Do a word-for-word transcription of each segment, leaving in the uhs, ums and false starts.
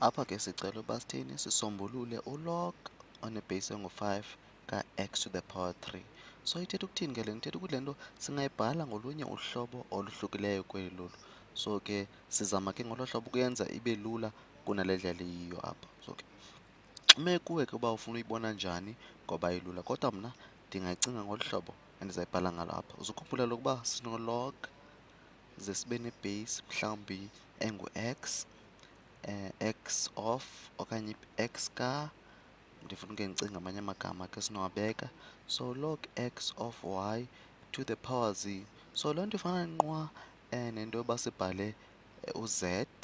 Apha ke sicela uba sithini sisombulule ulog onebase engu-five ka-x to the power three. So ithetha ukuthini ke le nto? Ithetha ukuthi le nto singayibhala ngolunye uhlobo oluhlukileyo kweli lolu. So ke sizama ke ngolo hlobo ukuyenza ibe lula kunale ndlela iyiyo apha. So ke ume kuwe ke uba ufuna uyibona njani ngoba ilula, kodwa mna ndingayicinga ngolu hlobo endizayibhala ngalo apha. Uzukhumbula ukuba sinolog ze sibe nebase mhlawumbi engu-x, eh, x of okanye x ka, ndifuna ke ndicinga ngamanye amagama ke sinowabeka. So log x of y to the power z. So loo nto ifana nqwa eh, nento yoba sibhale eh, uz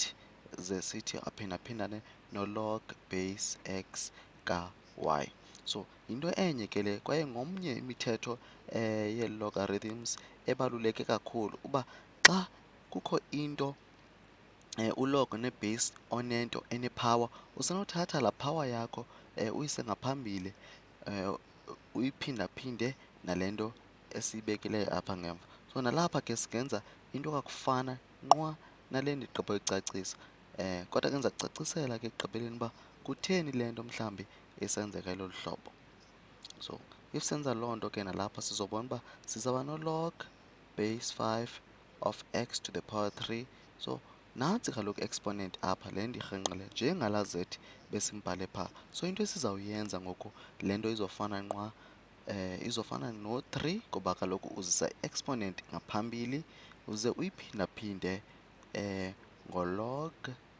ze sithi aphindaphindane no-log base x ka-y. So yinto enye ke le kwaye ngomnye imithetho eh, yee-logarithms ebaluleke kakhulu uba xa kukho into eh, ulog nebase onento enepower, usenothatha laa power yakho eh, uyise ngaphambili eh, uyiphindaphinde nale nto esiyibekileyo apha ngemva. So nalapha ke singenza into kakufana nqwa nale ndigqiba uyicacisa. Eh, kodwa ke ndiza kucacisela ke ekugqibeleni uba kutheni le nto mhlawumbi isenzeka elolu hlobo. So if senza loo nto ke nalapha sizobona uba sizawuba no-log base five of x to the power three. So nantsi kaloku exponent apha le ndirhenqile njengalaa z besimbhale phaa. So into esizawuyenza ngoku le nto izofana nqwa eh, izofana no-three ngoba kaloku uzisa i-exponent ngaphambili uze uyiphindaphinde eh, ngolog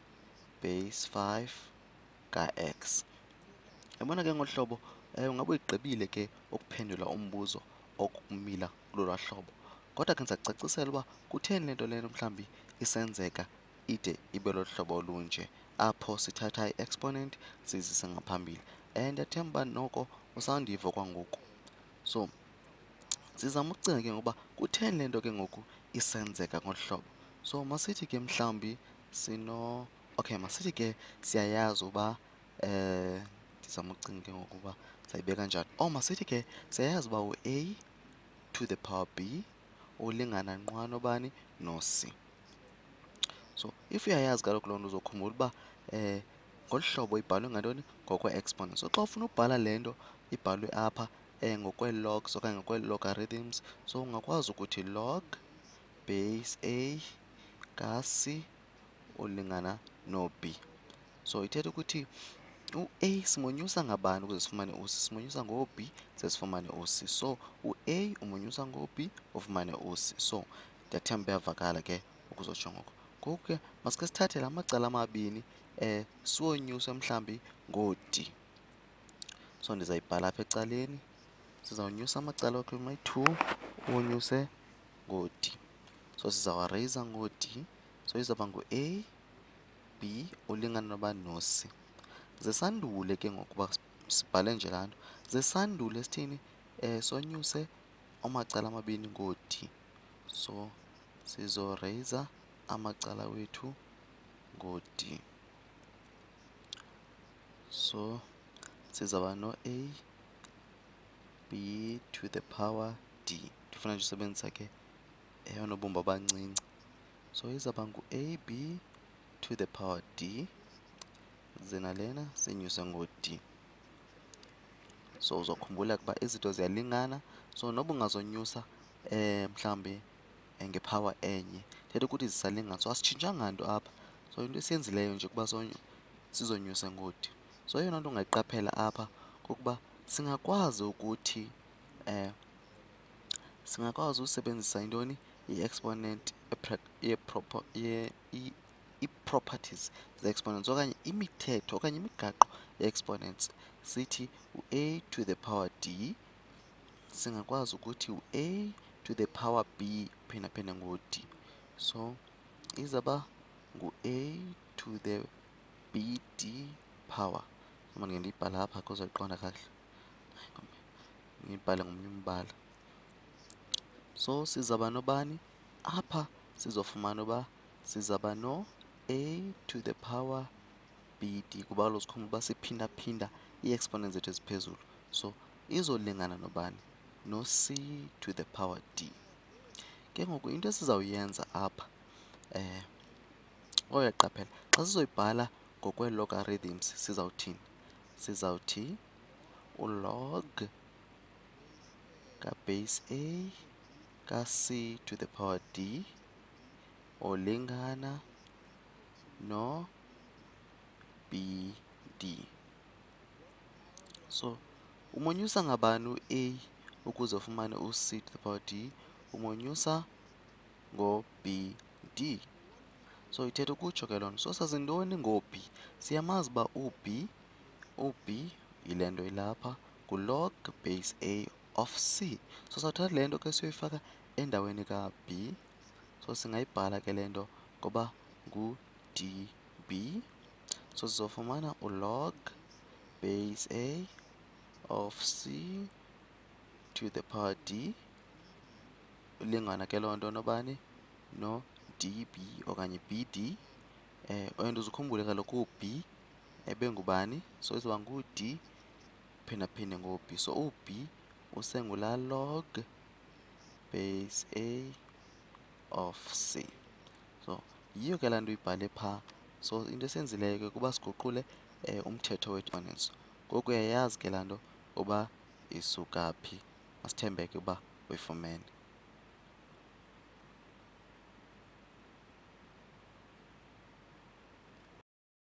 base five ka-x. Yabona ke ngolu hlobo eh, ungabe uyigqibile ke ukuphendula umbuzo okumila kulolwa hlobo. Kodwa ke ndiza kucacisela uba kutheni le nto lena mhlawumbi isenzeka ide ibe lolu hlobo olunje apho sithatha i-exponent sizise ngaphambili. And ndiyathemba uba noko usawundiva kwangoku. So sizama ukucinga ke ngokuba kutheni le nto ke ngoku isenzeka ngolu hlobo. So masithi ke mhlawumbi sino, okay masithi ke siyayazi uba eh, ndizama ukucinga ke ngokuba sayibeka njani. Oh masithi ke siyayazi uba u-a to the power b ulingana nqwa nobani no-c. So if uyayazi kaloku loo nto uzokhumbula uba eh, ngolu hlobo ibhalwe ngantoni? Ngokwe-exponent. So xa ufuna ubhala le nto ibhalwe apha eh, ngokwee-logs okanye ngokwee-logarithms, so ungakwazi ukuthi log base a ka-c ulingana no-b. So ithetha ukuthi u-a simonyusa ngabani ukuze sifumane u-c? Simonyusa ngo-b ze sifumane u-c. So u-a umonyusa ngo-b ufumane u-c. So ndiyathemba uyavakala ke ukuzotsho ngoko. Ngoku ke masike sithathe la macala amabini eh, siwonyuse mhlawumbi ngoo-d. So ndizayibhala apha ecaleni. Sizawunyusa amacala wakho amayi-two uwonyuse ngoo-d. So sizawarayiza ngoo-d. So izawuba ngu-a, b ulingana nobani no-c. Ze sandule ke ngokuba sibhale nje laa nto. Ze sandule sithini? Eh, sonyuse amacala amabini ngoo-d. So sizorayiza amacala wethu ngoo-d. So sizawuba no-a b to the power d. Ndifuna nje usebenzisa ke eyona bumba abancinci. So izawuba ngu-a b to the power d ze nalena siyinyuse ngo-d. So uzokhumbula ukuba izinto ziyalingana. So noba ungazonyusa eh, mhlawumbi ngepower enye, thetha ukuthi zisalingana. So asitshintshanga nto apha. So into esiyenzileyo nje kuba sizonyuse ngoo-d. So eyona nto ungayiqaphela apha kukuba singakwazi ukuthi eh, singakwazi usebenzisa intoni? I-exponent ii-properties ze-exponents okanye imithetho okanye imigaqo ye-exponents. Sithi u-a to the power d singakwazi ukuthi u-a to the power b phindaphinde ngo-d. So izawuba ngu-a to the bd power. Uma ndike ndiyibhale apha ukuze uyiqonda kakuhle, ngiyibhale ngomnye umbala. So sizawuba nobani? Apha sizofumana uba sizawuba no-a to the power bd kuba kaloku sikhumbula uba siphindaphinda ii-exponents zethu eziphezulu. So izolingana nobani? No-c to the power d. Ke ngoku into esizawuyenza apha eh, uyaqaphela xa sizoyibhala ngokwee-logarithms sizawuthini? Sizawuthi ulog ka-base A ka-c to the power d olingana no-bd. So umonyusa ngabani u-a ukuze ufumane u-c to the power d? Umonyusa ngo-bd. So ithetha ukutsho ke loo nto. So sazi ntoni ngo-b? Siyamazi uba u-b, u-b yile nto ilapha ngu-log base A of c. So sawuthatha le nto ke siyoyifaka endaweni ka-b. So singayibhala ke le nto ngoba ngu-db. So sizofumana u-log base A of c to the power d ulingana ke loo nto nobani? No-db okanye bd. Eh, and uzukhumbule kaloku u-b ebengubani? So izoba ngu-d phindaphinde ngo-b. So u-b usengulaa log base A of c. So yiyo ke laa nto uyibhale phaa. So into esenzileyo ke kuba siguqule eh, umthetho we-exponents. Ngoku uyayazi ke laa nto uba isuka phi. Masithembeke uba uyifumene.